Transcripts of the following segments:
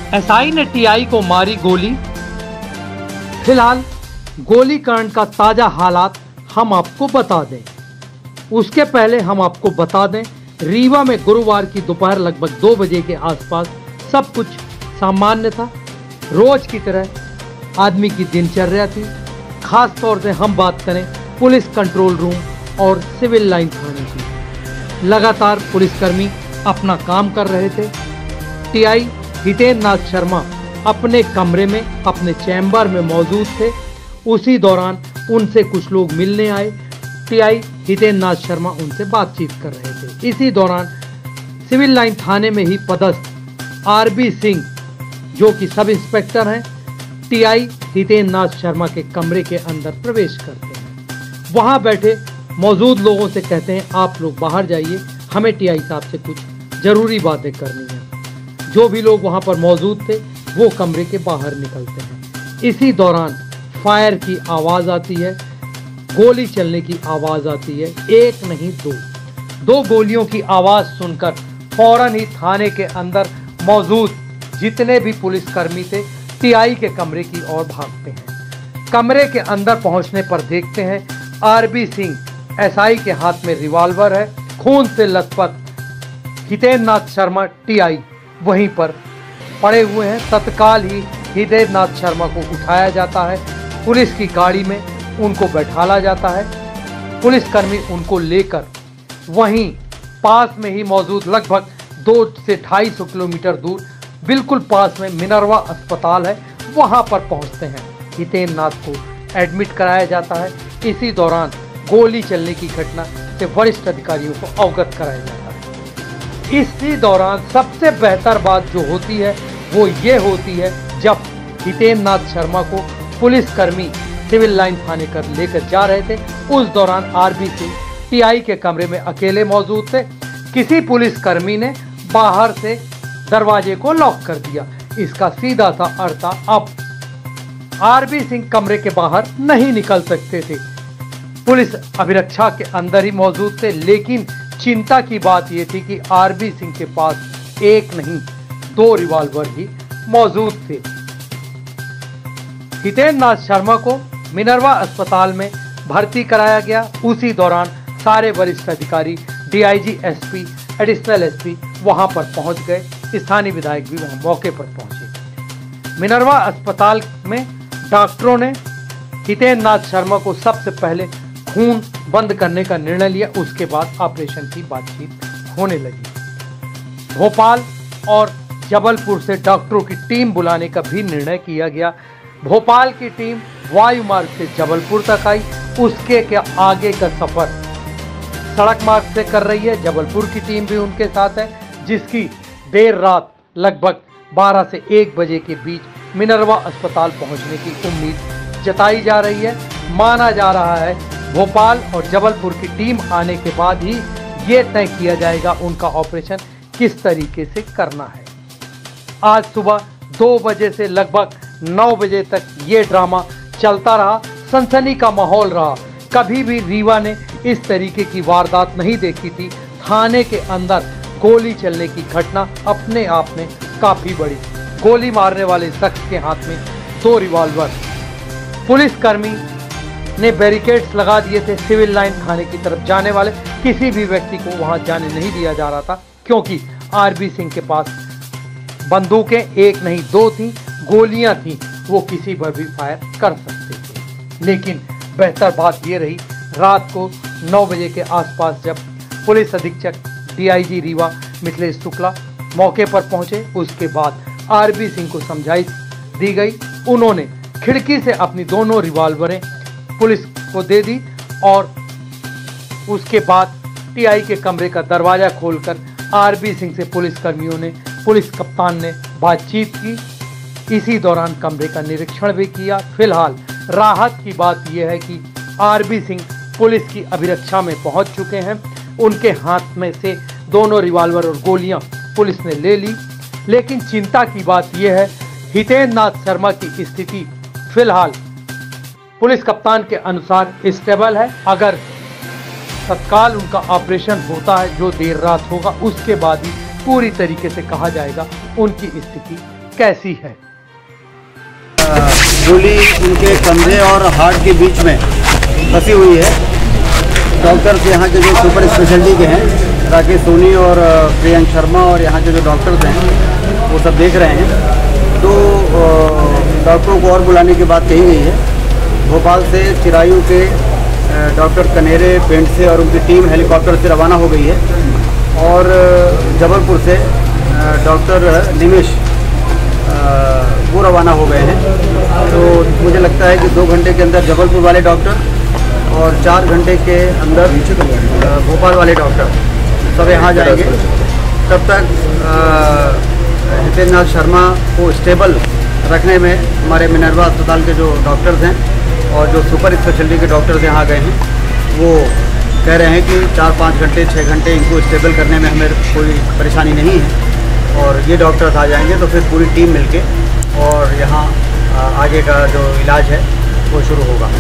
SI ने TI को मारी गोली। फिलहाल गोलीकांड का ताजा हालात हम आपको बता दें। उसके पहले हम आपको बता दें, रीवा में गुरुवार की दोपहर लगभग 2 बजे के आसपास सब कुछ सामान्य था। रोज की तरह आदमी की दिनचर्या थी। खास तौर से हम बात करें पुलिस कंट्रोल रूम और सिविल लाइन थाने की। लगातार पुलिसकर्मी अपना काम कर रहे थे। टीआई हितेंद्र नाथ शर्मा अपने कमरे में, अपने चैम्बर में मौजूद थे। उसी दौरान उनसे कुछ लोग मिलने आए। टीआई हितेंद्र नाथ शर्मा उनसे बातचीत कर रहे थे। इसी दौरान सिविल लाइन थाने में ही पदस्थ आरबी सिंह, जो कि सब इंस्पेक्टर हैं, टीआई हितेंद्र नाथ शर्मा के कमरे के अंदर प्रवेश करते हैं। वहां बैठे मौजूद लोगों से कहते हैं, आप लोग बाहर जाइए, हमें टीआई साहब से कुछ जरूरी बातें करनी है। जो भी लोग वहां पर मौजूद थे वो कमरे के बाहर निकलते हैं। इसी दौरान फायर की आवाज आती है, गोली चलने की आवाज आती है। एक नहीं दो गोलियों की आवाज सुनकर फौरन ही थाने के अंदर मौजूद जितने भी पुलिसकर्मी थे टीआई के कमरे की ओर भागते हैं। कमरे के अंदर पहुंचने पर देखते हैं आरबी सिंह एसआई के हाथ में रिवॉल्वर है। खून से लथपथ हितेंद्र नाथ शर्मा टीआई वहीं पर पड़े हुए हैं। तत्काल ही हितेंद्र नाथ शर्मा को उठाया जाता है। पुलिस की गाड़ी में उनको बैठाला जाता है। पुलिसकर्मी उनको लेकर वहीं पास में ही मौजूद लगभग 2 से 250 किलोमीटर दूर बिल्कुल पास में मिनर्वा अस्पताल है, वहां पर पहुंचते हैं। हितेंद्र नाथ को एडमिट कराया जाता है। इसी दौरान गोली चलने की घटना से वरिष्ठ अधिकारियों को अवगत कराया जाता है। इसी दौरान सबसे बेहतर बात जो होती है वो ये होती है, जब हितेंद्र नाथ शर्मा को पुलिसकर्मी सिविल लाइन थाने कर लेकर जा रहे थे, उस दौरान आरबी सिंह टीआई के कमरे में अकेले मौजूद थे। किसी पुलिसकर्मी ने बाहर से दरवाजे को लॉक कर दिया। इसका सीधा सा अर्थ था अब आरबी सिंह कमरे के बाहर नहीं निकल सकते थे। पुलिस अभिरक्षा के अंदर ही मौजूद थे। लेकिन चिंता की बात यह थी कि आरबी सिंह के पास एक नहीं 2 रिवॉल्वर ही मौजूद थे। हितेंद्र नाथ शर्मा को मिनर्वा अस्पताल में भर्ती कराया गया। उसी दौरान सारे वरिष्ठ अधिकारी, डीआईजी, एसपी, एडिशनल एसपी वहां पर पहुंच गए। स्थानीय विधायक भी वहां मौके पर पहुंचे। मिनर्वा अस्पताल में डॉक्टरों ने हितेंद्र नाथ शर्मा को सबसे पहले खून बंद करने का निर्णय लिया। उसके बाद ऑपरेशन की बातचीत होने लगी। भोपाल और जबलपुर से डॉक्टरों की टीम बुलाने का भी निर्णय किया गया। भोपाल की टीम वायु मार्ग से जबलपुर तक आई। उसके क्या आगे का सफर सड़क मार्ग से कर रही है। जबलपुर की टीम भी उनके साथ है, जिसकी देर रात लगभग 12 से 1 बजे के बीच मिनर्वा अस्पताल पहुंचने की उम्मीद जताई जा रही है। माना जा रहा है भोपाल और जबलपुर की टीम आने के बाद ही ये तय किया जाएगा उनका ऑपरेशन किस तरीके से करना है। आज सुबह 2 बजे से लगभग 9 बजे तक ये ड्रामा चलता रहा। सनसनी का माहौल रहा। कभी भी रीवा ने इस तरीके की वारदात नहीं देखी थी। थाने के अंदर गोली चलने की घटना अपने आप में काफी बड़ी। गोली मारने वाले शख्स के हाथ में 2 रिवॉल्वर। पुलिसकर्मी ने बैरिकेड्स लगा दिए थे। सिविल लाइन थाने की तरफ जाने वाले किसी भी व्यक्ति को वहां जाने नहीं दिया जा रहा था, क्योंकि आरबी सिंह के पास बंदूकें एक नहीं 2 थी, गोलियां थी, वो किसी पर भी फायर कर सकते थे। लेकिन बेहतर बात ये रही, रात को 9 बजे के आसपास जब पुलिस अधीक्षक डीआईजी रीवा मिथिलेश शुक्ला मौके पर पहुंचे, उसके बाद आरबी सिंह को समझाइश दी गई। उन्होंने खिड़की से अपनी दोनों रिवॉल्वरें पुलिस को दे दी और उसके बाद टीआई के कमरे का दरवाजा खोलकर आरबी सिंह से पुलिस कप्तान ने बातचीत की। इसी दौरान कमरे का निरीक्षण भी किया। फिलहाल राहत की बात यह है कि आरबी सिंह पुलिस की अभिरक्षा में पहुंच चुके हैं। उनके हाथ में से दोनों रिवॉल्वर और गोलियां पुलिस ने ले ली। लेकिन चिंता की बात यह है, हितेंद्र नाथ शर्मा की स्थिति फिलहाल पुलिस कप्तान के अनुसार स्टेबल है। अगर तत्काल उनका ऑपरेशन होता है जो देर रात होगा, उसके बाद ही पूरी तरीके से कहा जाएगा उनकी स्थिति कैसी है। गोली उनके कंधे और हार्ट के बीच में फंसी हुई है। डॉक्टर्स यहाँ के जो सुपर स्पेशलिटी के हैं, राकेश सोनी और प्रियंक शर्मा, और यहाँ के जो डॉक्टर्स हैं वो सब देख रहे हैं। तो डॉक्टरों को और बुलाने की बात कही गई है। भोपाल से चिरायू के डॉक्टर कनेरे पेंट से और उनकी टीम हेलीकॉप्टर से रवाना हो गई है, और जबलपुर से डॉक्टर निमेश वो रवाना हो गए हैं। तो मुझे लगता है कि 2 घंटे के अंदर जबलपुर वाले डॉक्टर और 4 घंटे के अंदर भोपाल वाले डॉक्टर सब यहाँ जाएंगे। तब तक हितेंद्र नाथ शर्मा को स्टेबल रखने में हमारे मिनर्वा अस्पताल के जो डॉक्टर्स हैं और जो सुपर स्पेशलिटी के डॉक्टर्स यहाँ गए हैं, वो कह रहे हैं कि 4-5 घंटे 6 घंटे इनको स्टेबल करने में हमें कोई परेशानी नहीं है। और ये डॉक्टर्स आ जाएंगे तो फिर पूरी टीम मिलके और यहाँ आगे का जो इलाज है वो शुरू होगा।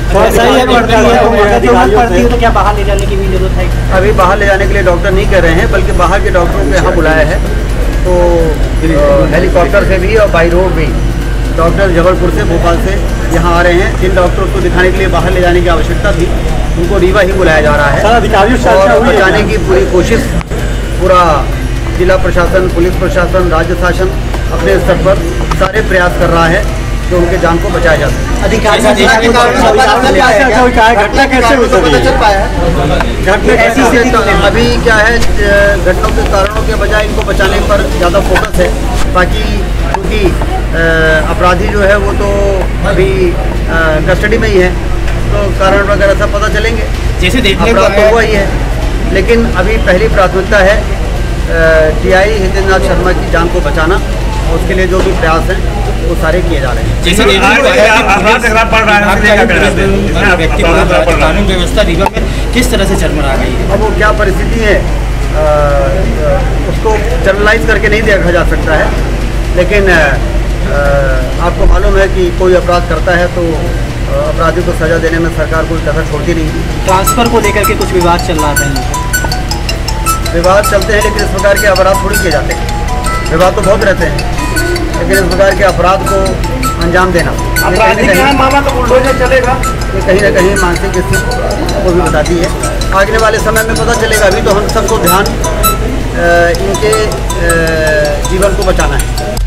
तो क्या बाहर ले जाने की भी जरूरत है? अभी बाहर ले जाने के लिए डॉक्टर नहीं कह रहे हैं, बल्कि बाहर के डॉक्टरों को यहाँ बुलाया है। तो हेलीकॉप्टर से भी और बाई रोड भी डॉक्टर जबलपुर से भोपाल से यहाँ आ रहे हैं। जिन डॉक्टर्स को दिखाने के लिए बाहर ले जाने की आवश्यकता थी उनको रीवा ही बुलाया जा रहा है, और बचाने की पूरी कोशिश पूरा जिला प्रशासन, पुलिस प्रशासन, राज्य शासन अपने स्तर पर सारे प्रयास कर रहा है कि उनके जान को बचाया जा सके। घटना कैसे हो सकती? अभी क्या है, घटनाओं के कारणों के बजाय इनको बचाने पर ज़्यादा फोकस है, ताकि क्योंकि अपराधी जो है वो तो अभी कस्टडी में ही है, तो कारण वगैरह सब पता चलेंगे। जैसे देखने अपराध तो हुआ ही है, लेकिन अभी पहली प्राथमिकता है टीआई हितेंद्र नाथ शर्मा की जान को बचाना, और उसके लिए जो भी प्रयास हैं वो सारे किए जा रहे हैं। जैसे कानून व्यवस्था रीवा में किस तरह से चरमरा गई है? अब वो क्या परिस्थिति है उसको जनरलाइज करके नहीं देखा जा सकता है, लेकिन आपको मालूम है कि कोई अपराध करता है तो अपराधी को सजा देने में सरकार कोई कसर छोड़ती नहीं। ट्रांसफर को लेकर के कुछ विवाद चल रहा था। विवाद चलते हैं, लेकिन इस प्रकार के अपराध थोड़ी किए जाते हैं। विवाद तो बहुत रहते हैं, लेकिन इस प्रकार के अपराध को अंजाम देना चलेगा, ये कहीं ना कहीं मानसिक स्थिति को भी बताती है। आगे वाले समय में पता चलेगा। अभी तो हम सबको ध्यान इनके जीवन को बचाना है।